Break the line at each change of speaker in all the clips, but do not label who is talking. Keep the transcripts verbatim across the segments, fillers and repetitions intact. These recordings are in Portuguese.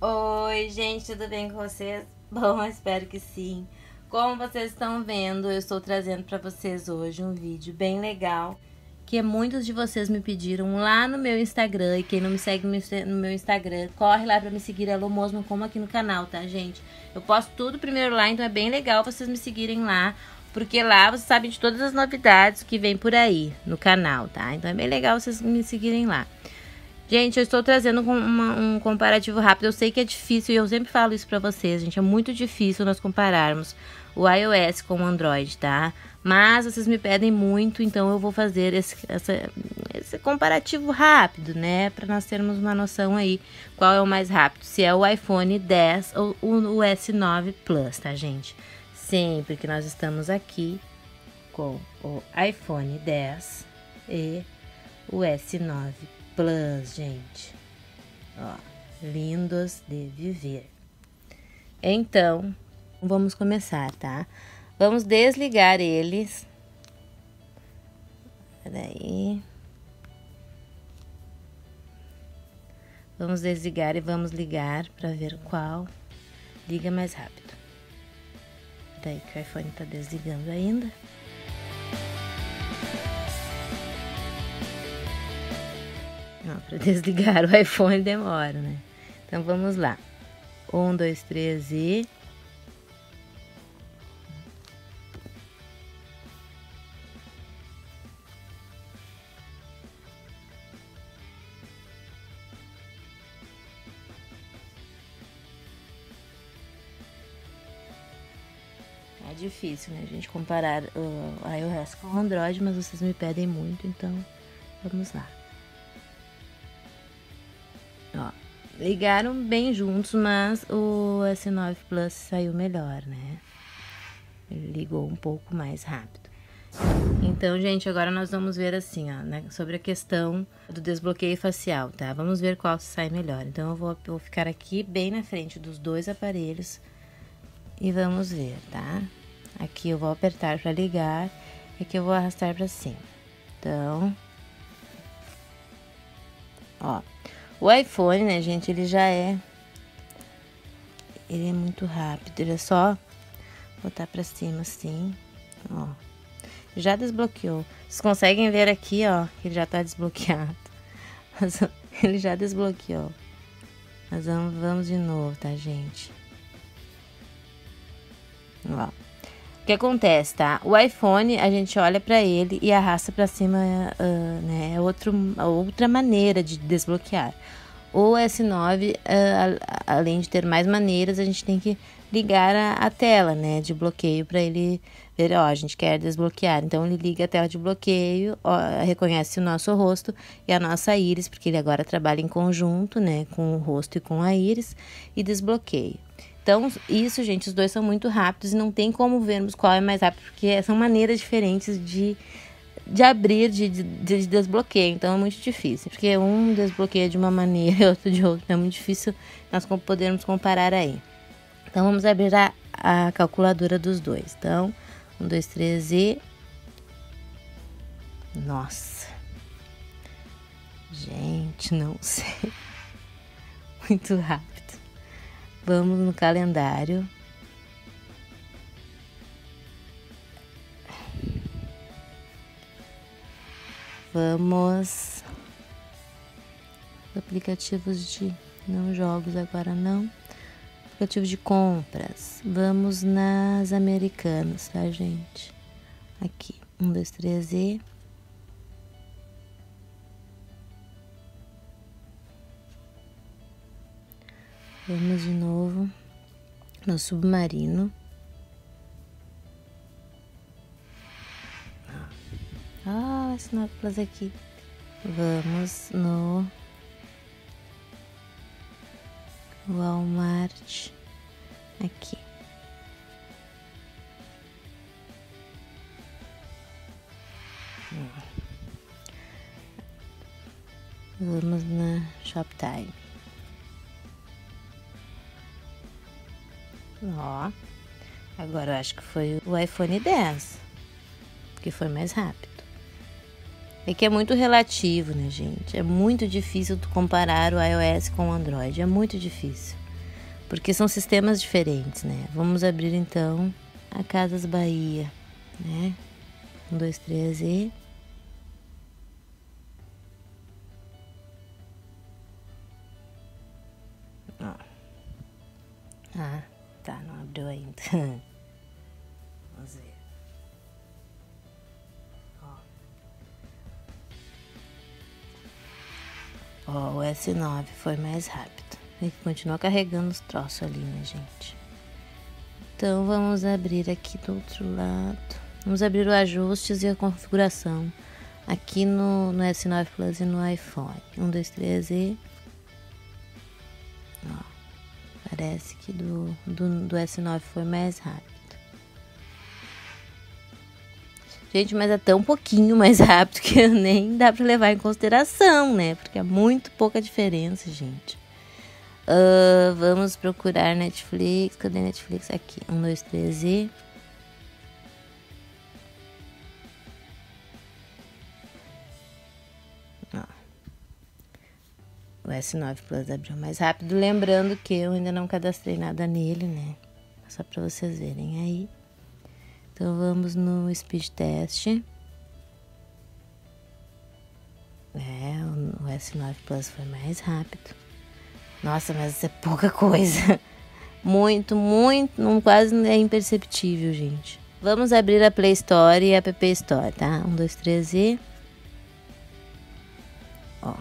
Oi, gente, tudo bem com vocês? Bom, eu espero que sim. Como vocês estão vendo, eu estou trazendo para vocês hoje um vídeo bem legal que muitos de vocês me pediram lá no meu Instagram. E quem não me segue no meu Instagram, corre lá para me seguir, Alô Mosman, como aqui no canal, tá, gente? Eu posto tudo primeiro lá, então é bem legal vocês me seguirem lá, porque lá vocês sabem de todas as novidades que vem por aí no canal, tá? Então é bem legal vocês me seguirem lá. Gente, eu estou trazendo uma, um comparativo rápido. Eu sei que é difícil e eu sempre falo isso pra vocês, gente. É muito difícil nós compararmos o iOS com o Android, tá? Mas vocês me pedem muito, então eu vou fazer esse, essa, esse comparativo rápido, né? Pra nós termos uma noção aí qual é o mais rápido. Se é o iPhone dez ou o S nove Plus, tá, gente? Sempre que nós estamos aqui com o iPhone dez e o S nove Plus. Plus, gente, ó, lindos de viver. Então, vamos começar, tá? Vamos desligar eles. Peraí. Vamos desligar e vamos ligar para ver qual liga mais rápido. Daí que o iPhone tá desligando ainda. Para desligar o iPhone demora, né? Então vamos lá. Um, dois, três e... É difícil, né, a gente comparar o iOS com o Android, mas vocês me pedem muito, então vamos lá. Ó, ligaram bem juntos, mas o S nove Plus saiu melhor, né? Ele ligou um pouco mais rápido. Então, gente, agora nós vamos ver assim, ó, né, sobre a questão do desbloqueio facial, tá? Vamos ver qual sai melhor. Então, eu vou, eu vou ficar aqui bem na frente dos dois aparelhos e vamos ver, tá? Aqui eu vou apertar para ligar e aqui eu vou arrastar para cima. Então, ó. O iPhone, né, gente, ele já é... Ele é muito rápido, ele é só botar pra cima assim, ó. Já desbloqueou. Vocês conseguem ver aqui, ó, que ele já tá desbloqueado. Mas ele já desbloqueou. Mas vamos, vamos de novo, tá, gente? Ó. O que acontece, tá? O iPhone, a gente olha pra ele e arrasta pra cima, uh, né? É outro, outra maneira de desbloquear. O S nove, uh, além de ter mais maneiras, a gente tem que ligar a, a tela, né? De bloqueio pra ele ver, ó, a gente quer desbloquear. Então, ele liga a tela de bloqueio, ó, reconhece o nosso rosto e a nossa íris, porque ele agora trabalha em conjunto, né? Com o rosto e com a íris, e desbloqueio. Então, isso, gente, os dois são muito rápidos e não tem como vermos qual é mais rápido, porque são maneiras diferentes de, de abrir, de, de, de desbloqueio. Então, é muito difícil, porque um desbloqueia de uma maneira e outro de outra. É muito difícil nós podermos comparar aí. Então, vamos abrir a, a calculadora dos dois. Então, um, dois, três e... Nossa! Gente, não sei. Muito rápido. Vamos no calendário. Vamos. Aplicativos de... Não jogos agora não. Aplicativos de compras. Vamos nas Americanas, tá, gente? Aqui. Um, dois, três e... Vamos de novo no Submarino. Ah, esse nove Plus aqui. Vamos no Walmart. Aqui. Vamos na Shoptime. Ó, agora eu acho que foi o iPhone dez, que foi mais rápido. É que é muito relativo, né, gente? É muito difícil tu comparar o iOS com o Android, é muito difícil. porque são sistemas diferentes, né? Vamos abrir então a Casas Bahia, né? Um, dois, três e... Ó. Ah, tá, não abriu ainda. Vamos ver. Ó. Ó, o S nove foi mais rápido. Ele continua carregando os troços ali, né, gente? Então, vamos abrir aqui do outro lado. Vamos abrir o ajustes e a configuração. Aqui no, no S nove Plus e no iPhone. Um, dois, três e... Ó, parece que do, do, do S nove foi mais rápido. Gente, mas é tão pouquinho mais rápido que nem dá pra levar em consideração, né? Porque é muito pouca diferença, gente. Uh, vamos procurar Netflix. Cadê Netflix? Aqui. Um, dois, três e... Ó. O S nove Plus abriu mais rápido. Lembrando que eu ainda não cadastrei nada nele, né? Só pra vocês verem aí. Então vamos no Speed Test. É, o S nove Plus foi mais rápido. Nossa, mas isso é pouca coisa. Muito, muito, não, quase é imperceptível, gente. Vamos abrir a Play Store e a App Store, tá? Um, dois, três e... Ó.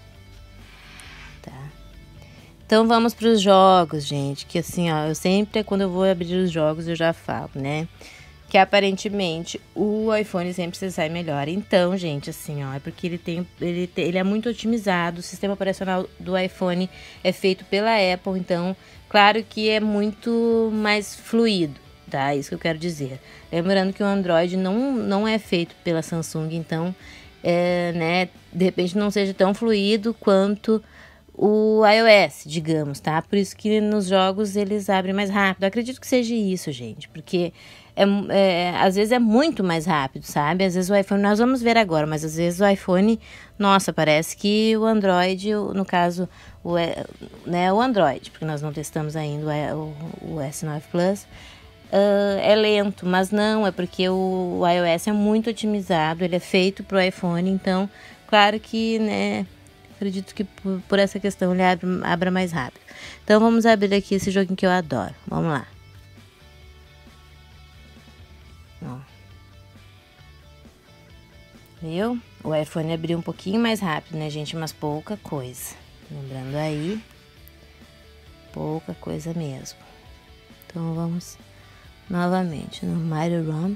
Tá. Então vamos para os jogos, gente. Que assim, ó, eu sempre, quando eu vou abrir os jogos, eu já falo, né? Que aparentemente o iPhone sempre se sai melhor. Então, gente, assim, ó, é porque ele tem, ele tem, ele é muito otimizado. O sistema operacional do iPhone é feito pela Apple, então, claro que é muito mais fluido, tá? Isso que eu quero dizer. Lembrando que o Android não, não é feito pela Samsung, então, é, né, de repente não seja tão fluido quanto o iOS, digamos, tá? Por isso que nos jogos eles abrem mais rápido. Eu acredito que seja isso, gente, porque é, é, às vezes é muito mais rápido, sabe? Às vezes o iPhone, nós vamos ver agora, mas às vezes o iPhone, nossa, parece que o Android, no caso, o, né, o Android, porque nós não testamos ainda o, o S nove Plus, uh, é lento, mas não, é porque o, o iOS é muito otimizado, ele é feito para o iPhone, então, claro que, né, acredito que por, por essa questão ele abre, abra mais rápido. Então vamos abrir aqui esse joguinho que eu adoro, vamos lá. Ó. Viu? O iPhone abriu um pouquinho mais rápido, né, gente? Mas pouca coisa. Lembrando aí, pouca coisa mesmo. Então vamos novamente no Mario Run.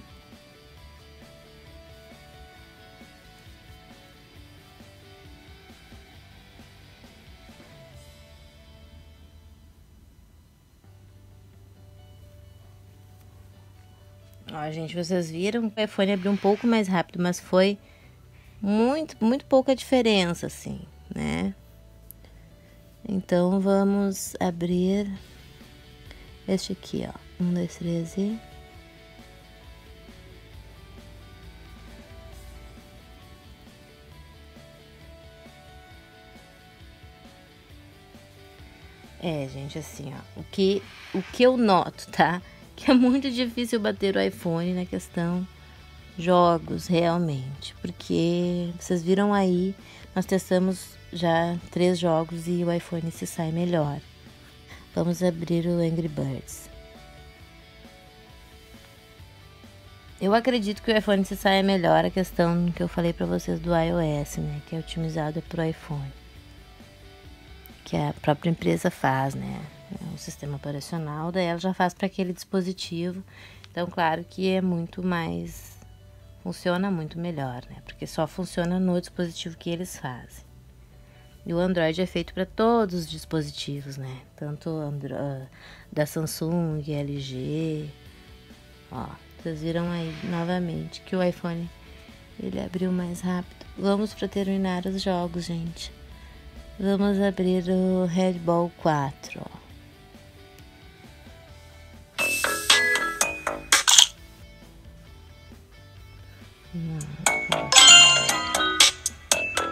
Ó, gente, vocês viram? O iPhone abriu um pouco mais rápido, mas foi muito, muito pouca diferença, assim, né? Então, vamos abrir este aqui, ó. Um, dois, três e... É, gente, assim, ó. O que, o que eu noto, tá? Que é muito difícil bater o iPhone na questão jogos, realmente. Porque vocês viram aí, nós testamos já três jogos e o iPhone se sai melhor. Vamos abrir o Angry Birds. Eu acredito que o iPhone se saia melhor, a questão que eu falei pra vocês do iOS, né? Que é otimizado pro iPhone. Que a própria empresa faz, né? O sistema operacional, daí ela já faz para aquele dispositivo. Então, claro que é muito mais... Funciona muito melhor, né? Porque só funciona no dispositivo que eles fazem. E o Android é feito para todos os dispositivos, né? Tanto Andro... da Samsung, L G... Ó, vocês viram aí novamente que o iPhone, ele abriu mais rápido. Vamos para terminar os jogos, gente. Vamos abrir o Red Bull quatro, ó.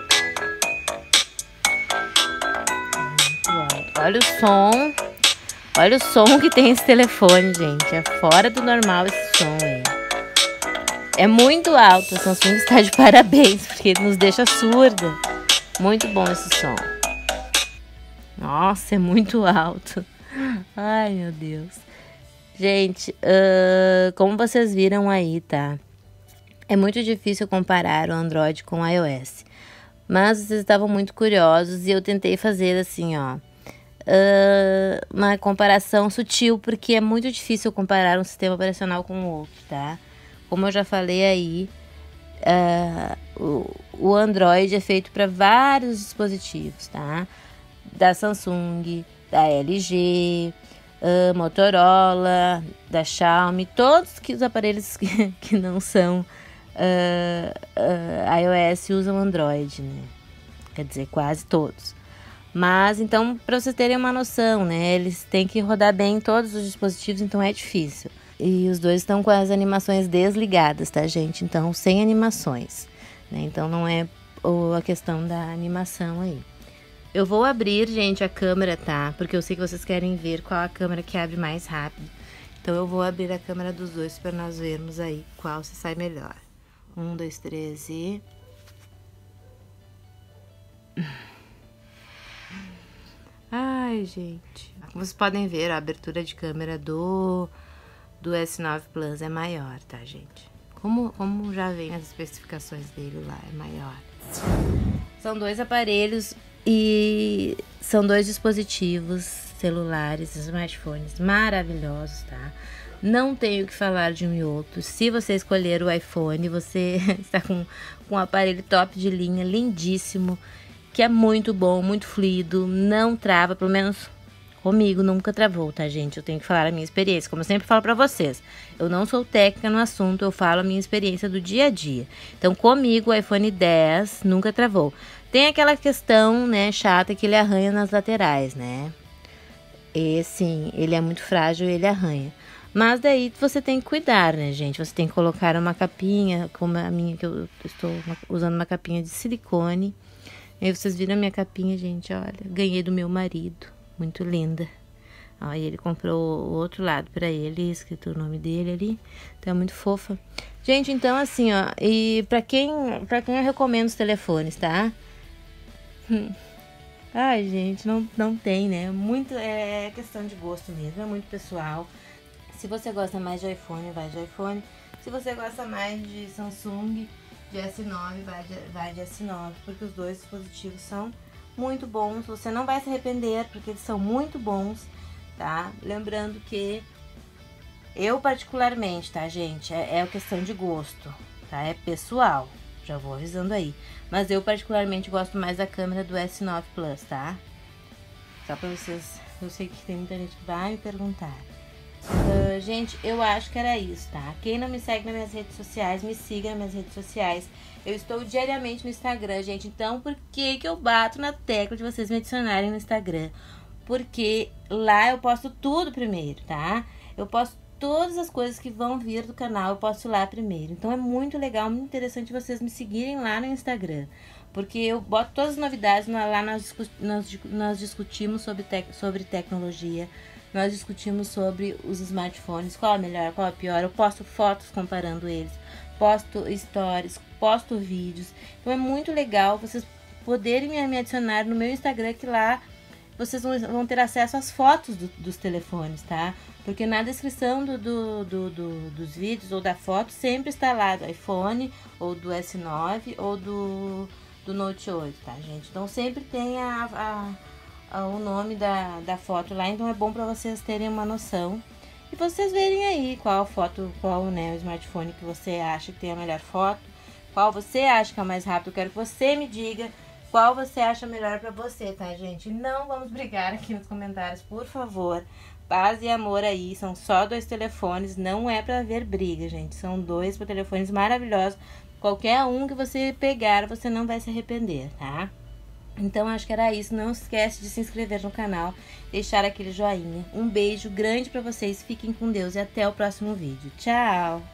Olha o som. Olha o som que tem esse telefone, gente. É fora do normal esse som aí. É muito alto. A Samsung está de parabéns, porque nos deixa surda. Muito bom esse som. Nossa, é muito alto. Ai, meu Deus. Gente, uh, como vocês viram aí, tá? É muito difícil comparar o Android com o iOS. Mas vocês estavam muito curiosos e eu tentei fazer assim, ó. Uh, uma comparação sutil, porque é muito difícil comparar um sistema operacional com o outro, tá? Como eu já falei aí, uh, o, o Android é feito para vários dispositivos, tá? Da Samsung, da L G, uh, Motorola, da Xiaomi, todos que os aparelhos que, que não são uh, uh, iOS usam Android, né? Quer dizer, quase todos. Mas, então, para vocês terem uma noção, né? Eles têm que rodar bem em todos os dispositivos, então é difícil. E os dois estão com as animações desligadas, tá, gente? Então, sem animações, né? Então, não é a questão da animação aí. Eu vou abrir, gente, a câmera, tá? Porque eu sei que vocês querem ver qual a câmera que abre mais rápido. Então, eu vou abrir a câmera dos dois para nós vermos aí qual se sai melhor. Um, dois, três e... Ai, gente. Como vocês podem ver, a abertura de câmera do, do S nove Plus é maior, tá, gente? Como, como já vem as especificações dele lá, é maior. São dois aparelhos e são dois dispositivos celulares, smartphones maravilhosos, tá? Não tenho o que falar de um e outro. Se você escolher o iPhone, você está com, com um aparelho top de linha, lindíssimo, que é muito bom, muito fluido, não trava, pelo menos comigo nunca travou, tá, gente? Eu tenho que falar a minha experiência, como eu sempre falo pra vocês. Eu não sou técnica no assunto, eu falo a minha experiência do dia a dia. Então, comigo, o iPhone dez nunca travou. Tem aquela questão, né, chata, que ele arranha nas laterais, né? E, sim, ele é muito frágil, ele arranha. Mas daí você tem que cuidar, né, gente? Você tem que colocar uma capinha, como a minha, que eu estou usando uma capinha de silicone. Aí vocês viram a minha capinha, gente, olha, ganhei do meu marido, muito linda. Aí ele comprou o outro lado pra ele, escrito o nome dele ali, então é muito fofa. Gente, então assim, ó, e pra quem, pra quem eu recomendo os telefones, tá? Hum. Ai, gente, não, não tem, né? Muito, é questão de gosto mesmo, é muito pessoal. Se você gosta mais de iPhone, vai de iPhone. Se você gosta mais de Samsung, de S nove, vai de, vai de S nove, porque os dois dispositivos são muito bons. Você não vai se arrepender, porque eles são muito bons, tá? Lembrando que eu particularmente, tá, gente, é, é questão de gosto, tá? É pessoal, já vou avisando aí. Mas eu particularmente gosto mais da câmera do S nove Plus, tá? Só pra vocês, eu sei que tem muita gente que vai me perguntar. Uh, gente, eu acho que era isso, tá? Quem não me segue nas minhas redes sociais, me siga nas minhas redes sociais. Eu estou diariamente no Instagram, gente. Então, por que que eu bato na tecla de vocês me adicionarem no Instagram? Porque lá eu posto tudo primeiro, tá? Eu posto todas as coisas que vão vir do canal, eu posto lá primeiro. Então, é muito legal, muito interessante vocês me seguirem lá no Instagram. Porque eu boto todas as novidades, lá nós, discu nós, nós discutimos sobre, tec sobre tecnologia. Nós discutimos sobre os smartphones, qual é melhor, qual é pior. Eu posto fotos comparando eles, posto stories, posto vídeos. Então é muito legal vocês poderem me adicionar no meu Instagram, que lá vocês vão ter acesso às fotos do, dos telefones, tá? Porque na descrição do, do, do, do, dos vídeos ou da foto sempre está lá do iPhone, ou do S nove, ou do, do Note oito, tá, gente? Então sempre tem a... a o nome da, da foto lá, então é bom para vocês terem uma noção e vocês verem aí qual foto, qual, né, o smartphone que você acha que tem a melhor foto, qual você acha que é o mais rápido. Eu quero que você me diga qual você acha melhor para você, tá, gente? Não vamos brigar aqui nos comentários, por favor. Paz e amor aí, são só dois telefones, não é para haver briga, gente. São dois telefones maravilhosos, qualquer um que você pegar, você não vai se arrepender, tá? Então, acho que era isso. Não esquece de se inscrever no canal, deixar aquele joinha. Um beijo grande pra vocês, fiquem com Deus e até o próximo vídeo. Tchau!